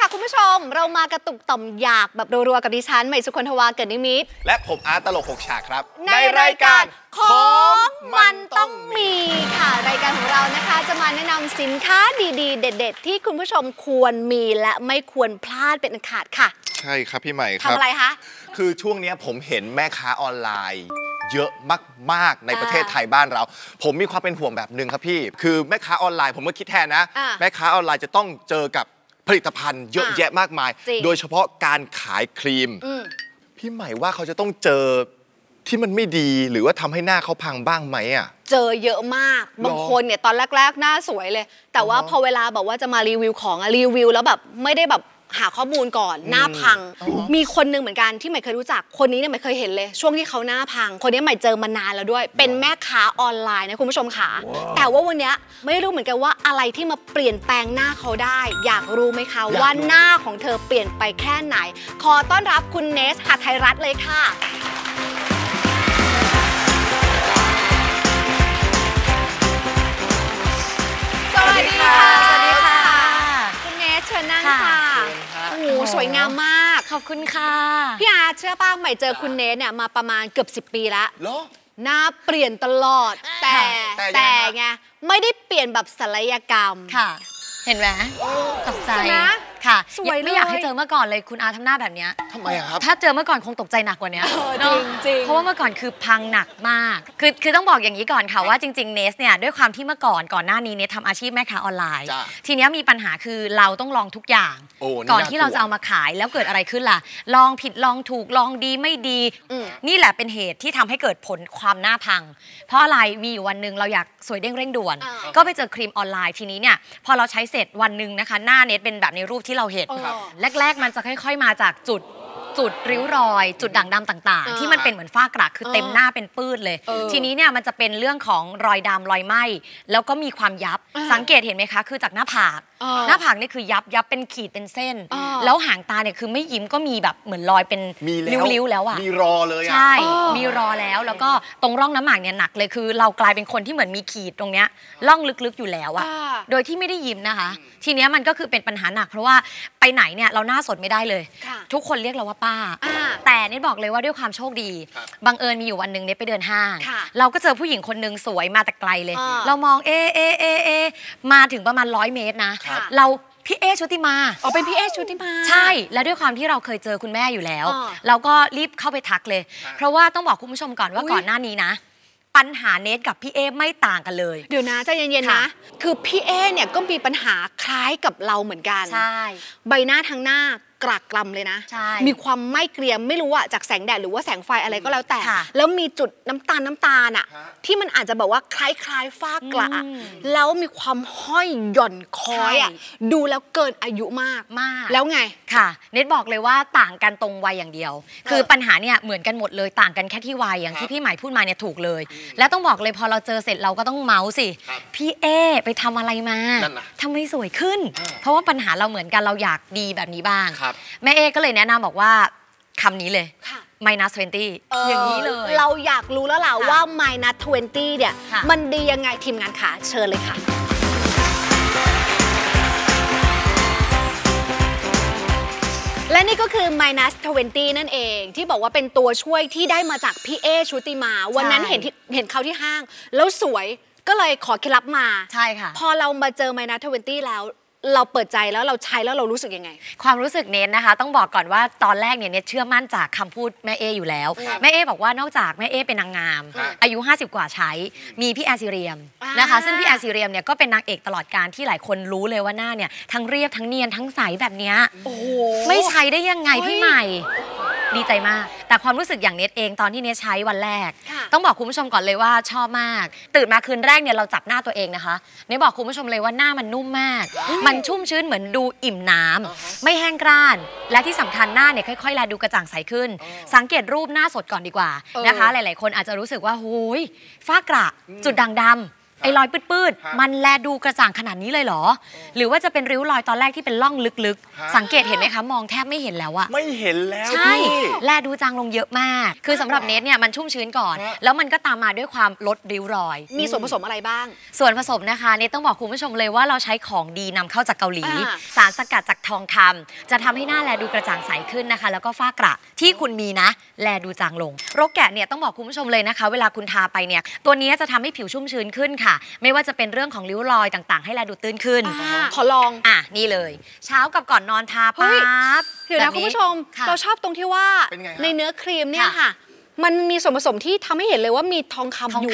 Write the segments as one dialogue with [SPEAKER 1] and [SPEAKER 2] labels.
[SPEAKER 1] ค่ะคุณผู้ชมเรามากระตุกต่อมอยากแบบรัวๆกับดิฉันใหม่สุคนทวาเกิดนิมิต
[SPEAKER 2] และผมอาร์ตตลก6ฉากครับ
[SPEAKER 1] ในรายการของมันต้องมีค่ะรายการของเรานะคะจะมาแนะนำสินค้าดีๆเด็ดๆที่คุณผู้ชมควรมีและไม่ควรพลาดเป็นอันขาดค่ะ
[SPEAKER 2] ใช่ครับพี่ใหม่ครับ
[SPEAKER 1] ทำอะไรคะ
[SPEAKER 2] คือช่วงนี้ผมเห็นแม่ค้าออนไลน์เยอะมากๆในประเทศไทยบ้านเราผมมีความเป็นห่วงแบบนึงครับพี่คือแม่ค้าออนไลน์ผมก็คิดแทนนะแม่ค้าออนไลน์จะต้องเจอกับผลิตภัณฑ์เยอะแยะมากมายโดยเฉพาะการขายครีมพี่ใหม่ว่าเขาจะต้องเจอที่มันไม่ดีหรือว่าทำให้หน้าเขาพังบ้างไหมอ่ะ
[SPEAKER 1] เจอเยอะมากบางคนเนี่ยตอนแรกๆหน้าสวยเลยแต่ว่าพอเวลาบอกว่าจะมารีวิวของรีวิวแล้วแบบไม่ได้แบบหาข้อมูลก่อนหน้าพังมีคนนึงเหมือนกันที่ใหม่เคยรู้จักคนนี้เนี่ยใหม่เคยเห็นเลยช่วงที่เขาหน้าพังคนนี้ใหม่เจอมานานแล้วด้วยเป็นแม่ค้าออนไลน์นะคุณผู้ชมค่ะแต่ว่าวันนี้ไม่รู้เหมือนกันว่าอะไรที่มาเปลี่ยนแปลงหน้าเขาได้อยากรู้ไหมคะว่าหน้าของเธอเปลี่ยนไปแค่ไหนขอต้อนรับคุณเนสหทัยรัตน์เลยค่ะสวัสดีค่ะคุณเนสเชิญนั่งค่ะโอ้โหสวยงามมาก
[SPEAKER 3] ขอบคุณค่ะ
[SPEAKER 1] พี่อาร์ตเชื่อป้าใหม่เจอคุณเนสเนี่ยมาประมาณเกือบ10 ปีแล้วหน้าเปลี่ยนตลอดแต่ไงไม่ได้เปลี่ยนแบบศัลยกรรม
[SPEAKER 3] ค่ะเห็นไหมตกใจค่ะสวยไม่อยากให้เจอเมื่อก่อนเลยคุณอาทำหน้าแบบนี้
[SPEAKER 2] ทำไมครับ
[SPEAKER 3] ถ้าเจอเมื่อก่อนคงตกใจหนักกว่านี้
[SPEAKER 1] จริง
[SPEAKER 3] เพราะว่าเมื่อก่อนคือพังหนักมากคือต้องบอกอย่างนี้ก่อนค่ะว่าจริงๆเนสเนี่ยด้วยความที่เมื่อก่อนหน้านี้เนสทำอาชีพแม่ค้าออนไลน์ทีนี้มีปัญหาคือเราต้องลองทุกอย่างก่อนที่เราจะเอามาขายแล้วเกิดอะไรขึ้นล่ะลองผิดลองถูกลองดีไม่ดีนี่แหละเป็นเหตุที่ทำให้เกิดผลความหน้าพังเพราะอะไรมีอยู่วันหนึ่งเราอยากสวยเด้งเร่งด่วนก็ไปเจอครีมออนไลน์ทีนี้เนี่ยพอเราใช้เสร็จวันหนึ่งนะคะหน้าเนสเป็นแบบในรูปที่เราเห็นแรกๆมันจะค่อยๆมาจากจุดริ้วรอยจุดด่างดำต่างๆที่มันเป็นเหมือนฝ้ากระคือเต็มหน้าเป็นปื้ดเลยทีนี้เนี่ยมันจะเป็นเรื่องของรอยดำรอยไหม้แล้วก็มีความยับสังเกตเห็นไหมคะคือจากหน้าผากนี่คือยับเป็นขีดเป็นเส้นแล้วหางตาเนี่ยคือไม่ยิ้มก็มีแบบเหมือนรอยเป็นริ้วๆแล้วอ่ะ
[SPEAKER 2] มีรอเลย
[SPEAKER 3] ใช่มีรอแล้วก็ตรงร่องน้ำหมากเนี่ยหนักเลยคือเรากลายเป็นคนที่เหมือนมีขีดตรงเนี้ยร่องลึกๆอยู่แล้วอ่ะโดยที่ไม่ได้ยิ้มนะคะทีเนี้ยมันก็คือเป็นปัญหาหนักเพราะว่าไปไหนเนี่ยเราหน้าสดไม่ได้เลยทุกคนเรียกเราว่าป้าแต่นี่บอกเลยว่าด้วยความโชคดีบังเอิญมีอยู่วันหนึ่งเนี่ยไปเดินห้างเราก็เจอผู้หญิงคนนึงสวยมาแต่ไกลเลยเรามองมาถึงประมาณ100 เมตรนะเราพี่เอชุติมา
[SPEAKER 1] เป็นพี่เอชุติมา
[SPEAKER 3] ใช่และด้วยความที่เราเคยเจอคุณแม่อยู่แล้วเราก็รีบเข้าไปทักเลยเพราะว่าต้องบอกคุณผู้ชมก่อนว่าก่อนหน้านี้นะปัญหาเนสกับพี่เอไม่ต่างกันเลย
[SPEAKER 1] เดี๋ยวนะใจเย็นๆนะคือพี่เอเนี่ยก็มีปัญหาคล้ายกับเราเหมือนกัน
[SPEAKER 3] ใช่
[SPEAKER 1] ใบหน้าทั้งหน้ากรากกลำเลยนะมีความไม่เกรียมไม่รู้อะจากแสงแดดหรือว่าแสงไฟอะไรก็แล้วแต่แล้วมีจุดน้ำตาลอะที่มันอาจจะแบบว่าคล้ายฝ้ากระแล้วมีความห้อยหย่อนคอยอะดูแล้วเกินอายุมากแล้วไง
[SPEAKER 3] ค่ะเนทบอกเลยว่าต่างกันตรงวัยอย่างเดียวคือปัญหาเนี่ยเหมือนกันหมดเลยต่างกันแค่ที่วัยอย่างที่พี่ใหม่พูดมาเนี่ยถูกเลยแล้วต้องบอกเลยพอเราเจอเสร็จเราก็ต้องเมาส์สิพี่เอไปทำอะไรมาทำไมสวยขึ้นเพราะว่าปัญหาเราเหมือนกันเราอยากดีแบบนี้บ้างแม่เอก็เลยแนะนำบอกว่าคำนี้เลย minus 20อย่างนี้เลย
[SPEAKER 1] เราอยากรู้แล้วล่ะว่า minus 20เนี่ยมันดียังไงทีมงานขาเชิญเลยค่ะและนี่ก็คือ minus 20นั่นเองที่บอกว่าเป็นตัวช่วยที่ได้มาจากพี่เอชุติมาวันนั้นเห็นเขาที่ห้างแล้วสวยก็เลยขอเคล็ดลับมา
[SPEAKER 3] ใช่ค่ะ
[SPEAKER 1] พอเรามาเจอ minus 20แล้วเราเปิดใจแล้วเราใช้แล้วเรารู้สึกยังไง
[SPEAKER 3] ความรู้สึกเนทนะคะต้องบอกก่อนว่าตอนแรกเนี่ยเนทเชื่อมั่นจากคำพูดแม่เออยู่แล้วแม่เอบอกว่านอกจากแม่เอเป็นนางงามอายุ50กว่าใช้มีพี่แอร์ซีเรียมนะคะซึ่งพี่แอร์ซีเรียมเนี่ยก็เป็นนางเอกตลอดการที่หลายคนรู้เลยว่าหน้าเนี่ยทั้งเรียบทั้งเนียนทั้งใสแบบเนี้ยไม่ใช้ได้ยังไงพี่ใหม่ดีใจมากแต่ความรู้สึกอย่างเนทเองตอนที่เนทใช้วันแรกต้องบอกคุณผู้ชมก่อนเลยว่าชอบมากตื่นมาคืนแรกเนี่ยเราจับหน้าตัวเองนะคะเนทบอกคุณผู้ชมเลยว่าหน้ามันนุ่มมากมันชุ่มชื้นเหมือนดูอิ่มน้ำไม่แห้งกร้านและที่สำคัญหน้าเนี่ยค่อยๆแลดูกระจ่างใสขึ้นสังเกตรูปหน้าสดก่อนดีกว่านะคะหลายๆคนอาจจะรู้สึกว่าโอ้ยฝ้ากระจุดด่างดำไอ้รอยปื้ดๆมันแลดูกระจ่างขนาดนี้เลยเหรอหรือว่าจะเป็นริ้วรอยตอนแรกที่เป็นร่องลึกๆสังเกตเห็นไหมคะมองแทบไม่เห็นแล้วอะ
[SPEAKER 2] ไม่เห็นแล้ว
[SPEAKER 3] ใช่แลดูจางลงเยอะมากคือสำหรับเนสเนี่ยมันชุ่มชื้นก่อนแล้วมันก็ตามมาด้วยความลดริ้วรอย
[SPEAKER 1] มีส่วนผสมอะไรบ้าง
[SPEAKER 3] ส่วนผสมนะคะเนสต้องบอกคุณผู้ชมเลยว่าเราใช้ของดีนำเข้าจากเกาหลีสารสกัดจากทองคำจะทำให้หน้าแลดูกระจ่างใสขึ้นนะคะแล้วก็ฝ้ากระที่คุณมีนะแลดูจางลงโรคแกะเนี่ยต้องบอกคุณผู้ชมเลยนะคะเวลาคุณทาไปเนี่ยตัวนี้จะทำให้ผิวชุ่มชื้นขึ้นค่ะไม่ว่าจะเป็นเรื่องของริ้วรอยต่างๆให้แลดูตื้นขึ้น
[SPEAKER 1] ขอลอง
[SPEAKER 3] นี่เลยเช้ากับก่อนนอนทาปั๊บ
[SPEAKER 1] เดี๋ยวนะคุณผู้ชมเราชอบตรงที่ว่าในเนื้อครีมเนี่ยค่ะมันมีส่วนผสมที่ทำให้เห็นเลยว่ามีทองคำอยู่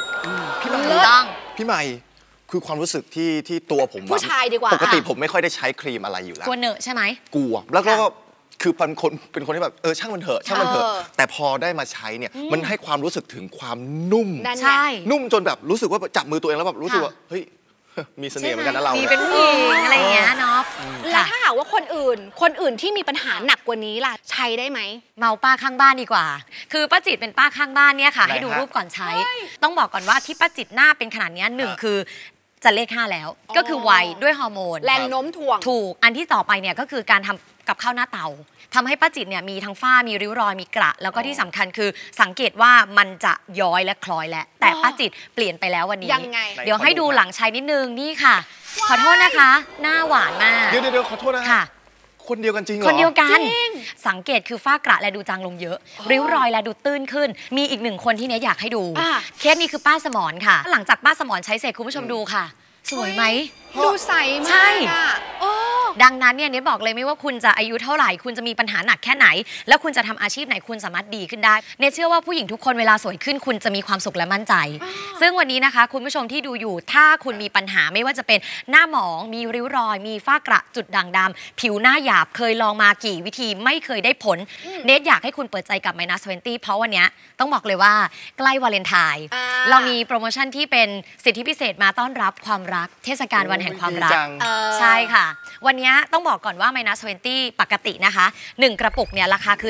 [SPEAKER 2] พี่ใหม่คือความรู้สึกที่ตัวผม
[SPEAKER 1] ผู้ชายดีกว่า
[SPEAKER 2] ปกติผมไม่ค่อยได้ใช้ครีมอะไรอยู่แล้ว
[SPEAKER 3] กลัวเหนอะใช่ไหม
[SPEAKER 2] กลัวแล้วก็คือเป็นคนที่แบบช่างมันเถอะแต่พอได้มาใช้เนี่ยมันให้ความรู้สึกถึงความนุ่ม
[SPEAKER 3] ใช่
[SPEAKER 2] นุ่มจนแบบรู้สึกว่าจับมือตัวเองแล้วแบบรู้สึกว่าเฮ้ยมีเสน่ห์เหมือนกันนะเรา
[SPEAKER 3] มีเป็นผู้หญิงอะไรอย่างเงี้ยเนาะ
[SPEAKER 1] แล้วถ้าหากว่าคนอื่นที่มีปัญหาหนักกว่านี้ล่ะใช้ได้ไหม
[SPEAKER 3] เมาป้าข้างบ้านดีกว่าคือป้าจิตเป็นป้าข้างบ้านเนี่ยค่ะให้ดูรูปก่อนใช้ต้องบอกก่อนว่าที่ป้าจิตหน้าเป็นขนาดนี้หนึ่งคือจะเลข5แล้วก็คือวัยด้วยฮอร์โมน
[SPEAKER 1] แรงโน้มถ่วง
[SPEAKER 3] ถูกอันที่ต่อไปเนี่ยก็คือการทำกับข้าวหน้าเตาทำให้ป้าจิตเนี่ยมีทั้งฝ้ามีริ้วรอยมีกระแล้วก็ที่สำคัญคือสังเกตว่ามันจะย้อยและคล้อยแล้วแต่ป้าจิตเปลี่ยนไปแล้ววันนี้
[SPEAKER 1] ยังไง
[SPEAKER 3] เดี๋ยวให้ดูหลังใช้นิดนึงนี่ค่ะขอโทษนะคะหน้าหวานมาก
[SPEAKER 2] เดี๋ยวขอโทษนะ
[SPEAKER 3] ค่ะ
[SPEAKER 2] คนเดียวกันจริงเหรอ
[SPEAKER 3] คนเดียวกันสังเกตคือฝ้ากระและดูจางลงเยอะริ้วรอยและดูตื้นขึ้นมีอีก1คนที่เนี้ยอยากให้ดูเคสนี้คือป้าสมรค่ะหลังจากป้าสมรใช้เสร็จคุณผู้ชมดูค่ะสวยไหม
[SPEAKER 1] ดูใสมากใช่
[SPEAKER 3] ดังนั้นเนี่ยเนทบอกเลยไม่ว่าคุณจะอายุเท่าไหร่คุณจะมีปัญหาหนักแค่ไหนแล้วคุณจะทำอาชีพไหนคุณสามารถดีขึ้นได้เนทเชื่อว่าผู้หญิงทุกคนเวลาสวยขึ้นคุณจะมีความสุขและมั่นใจซึ่งวันนี้นะคะคุณผู้ชมที่ดูอยู่ถ้าคุณมีปัญหาไม่ว่าจะเป็นหน้าหมองมีริ้วรอยมีฝ้ากระจุดด่างดำผิวหน้าหยาบเคยลองมากี่วิธีไม่เคยได้ผลเนทอยากให้คุณเปิดใจกับ -20 เพราะวันนี้ต้องบอกเลยว่าใกล้วาเลนไทน์เรามีโปรโมชั่นที่เป็นสิทธิพิเศษมาต้อนรับความรักเทศกาลวันแห่งความรักใช่ค่ะวันนี้ต้องบอกก่อนว่า -20 ปกตินะคะ1กระปุกเนี่ยราคาคือ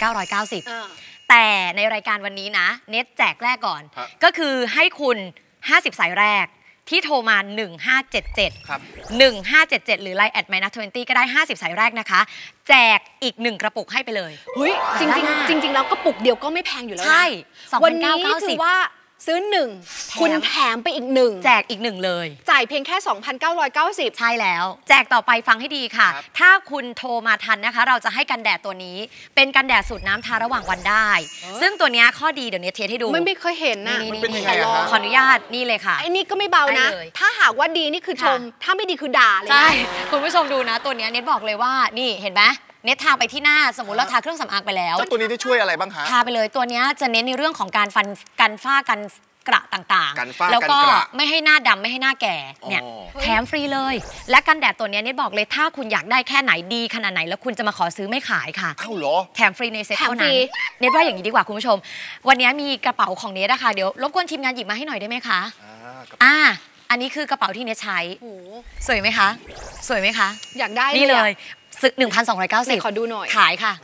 [SPEAKER 3] 2,990 แต่ในรายการวันนี้นะเน็ตแจกแรกก่อนก็คือให้คุณ50สายแรกที่โทรมา1577
[SPEAKER 2] ครับ
[SPEAKER 3] 1577หรือ Line @-20 ก็ได้50สายแรกนะคะแจกอีก1กระปุกให้ไปเลย
[SPEAKER 1] เฮ้ยจริงแล้วกระปุกเดียวก็ไม่แพงอยู่แล้วนะ
[SPEAKER 3] ใช่
[SPEAKER 1] วันนี้คือว่าซื้อ1คุณแถมไปอีก1
[SPEAKER 3] แจกอีก1เลย
[SPEAKER 1] จ่ายเพียงแค่ 2,990
[SPEAKER 3] ใช่แล้วแจกต่อไปฟังให้ดีค่ะถ้าคุณโทรมาทันนะคะเราจะให้กันแดดตัวนี้เป็นกันแดดสูตรน้ำทาระหว่างวันได้ซึ่งตัวนี้ข้อดีเดี๋ยวนี้เทสให้ดู
[SPEAKER 1] ไม่เคยเห็นนะ
[SPEAKER 2] มันเป็นยังไงอะ
[SPEAKER 3] ขออนุญาตนี่เลยค่ะ
[SPEAKER 1] ไอ้นี่ก็ไม่เบานะถ้าหากว่าดีนี่คือชมถ้าไม่ดีคือด่าเลย
[SPEAKER 3] ใช่คุณผู้ชมดูนะตัวนี้เน็ตบอกเลยว่านี่เห็นไหมเน็ตทาไปที่หน้าสมมติเราทาเครื่องสำอางไปแล้ว
[SPEAKER 2] ตัวนี้ได้ช่วยอะไรบ้างคะ
[SPEAKER 3] ทาไปเลยตัวนี้จะเน้นในเรื่องของการกันฝ้ากันกระต่างๆแล้วก็ไม่ให้หน้าดำไม่ให้หน้าแก่เนี่ยแถมฟรีเลยและกันแดดตัวนี้เน็ตบอกเลยถ้าคุณอยากได้แค่ไหนดีขนาดไหนแล้วคุณจะมาขอซื้อไม่ขายค่ะ
[SPEAKER 2] อ้าวเหรอ
[SPEAKER 3] แถมฟรีในเซ็ตเท่านั้นเน็ตว่าอย่างนี้ดีกว่าคุณผู้ชมวันนี้มีกระเป๋าของเน็ตนะคะเดี๋ยวรบกวนทีมงานหยิบมาให้หน่อยได้ไหมคะอันนี้คือกระเป๋าที่เน็ตใช้สวยไหมคะสวยไหมคะ
[SPEAKER 1] อยากได้
[SPEAKER 3] นี่เลยซึก 1,290
[SPEAKER 1] ขอดูหน่อย
[SPEAKER 3] ขายค่ะ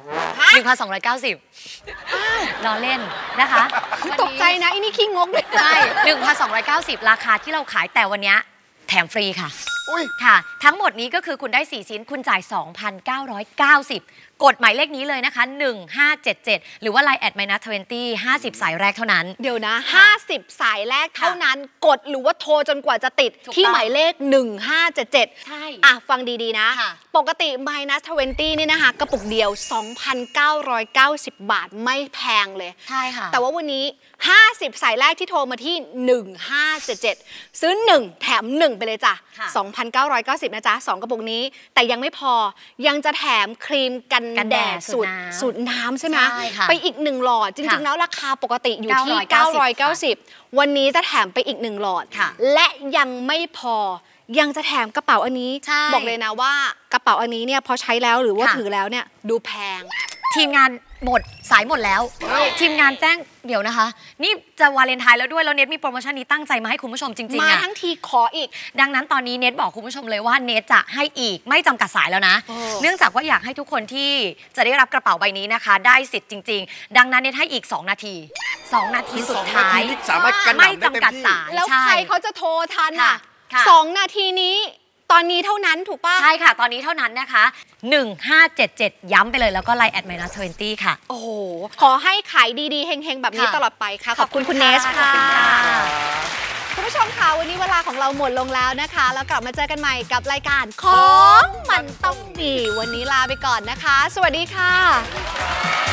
[SPEAKER 3] 1,290 รอเล่นนะคะ
[SPEAKER 1] ตกใจนะอีนี่ขี้งกเลย
[SPEAKER 3] ใช่ 1,290 ราคาที่เราขายแต่วันนี้แถมฟรีค่ะ ค่ะทั้งหมดนี้ก็คือคุณได้4ชิ้นคุณจ่าย 2,990 กดหมายเลขนี้เลยนะคะ1577หรือว่า Line @-20 50สายแรกเท่านั้น
[SPEAKER 1] เดี๋ยวนะ50สายแรกเท่านั้นกดหรือว่าโทรจนกว่าจะติดที่หมายเลข1577
[SPEAKER 3] ใช่
[SPEAKER 1] ฟังดีๆนะปกติ -20 นี่นะคะกระปุกเดียว 2,990 บาทไม่แพงเลย
[SPEAKER 3] ใช่ค่ะ
[SPEAKER 1] แต่ว่าวันนี้50สายแรกที่โทรมาที่1577ซื้อ1แถม1ไปเลยจ้ะ 2,990 นะจ๊ะ2กระปุกนี้แต่ยังไม่พอยังจะแถมครีมกันแดดสูตรน้ำใช่ไหมไปอีก1หลอดจริงๆแล้วราคาปกติอยู่ที่990วันนี้จะแถมไปอีก1หลอดและยังไม่พอยังจะแถมกระเป๋าอันนี้บอกเลยนะว่ากระเป๋าอันนี้เนี่ยพอใช้แล้วหรือว่าถือแล้วเนี่ยดูแพง
[SPEAKER 3] ทีมงานหมดสายหมดแล้วทีมงานแจ้งเดี๋ยวนะคะนี่จะวาเลนไทน์แล้วด้วยแล้วเนทมีโปรโมชั่นนี้ตั้งใจมาให้คุณผู้ชมจริงๆ
[SPEAKER 1] มาทั้งทีขออีก
[SPEAKER 3] ดังนั้นตอนนี้เนทบอกคุณผู้ชมเลยว่าเนทจะให้อีกไม่จำกัดสายแล้วนะเนื่องจากว่าอยากให้ทุกคนที่จะได้รับกระเป๋าใบนี้นะคะได้สิทธิ์จริงๆดังนั้นเนทให้อีก2 นาที2 นาทีสุดท้ายไม่จำกัดสาย
[SPEAKER 1] แล้วใครเขาจะโทรทันอ่ะ2 นาทีนี้ตอนนี้เท่านั้นถูกป่ะ
[SPEAKER 3] ใช่ค่ะตอนนี้เท่านั้นนะคะ1577ย้ำไปเลยแล้วก็ไลน์@-20ค่ะ
[SPEAKER 1] โอ้โหขอให้ขายดีๆเฮงๆแบบนี้ตลอดไปค่ะขอบคุณคุณเนสค่ะคุณผู้ชมค่ะวันนี้เวลาของเราหมดลงแล้วนะคะแล้วกลับมาเจอกันใหม่กับรายการของมันต้องมีวันนี้ลาไปก่อนนะคะสวัสดีค่ะ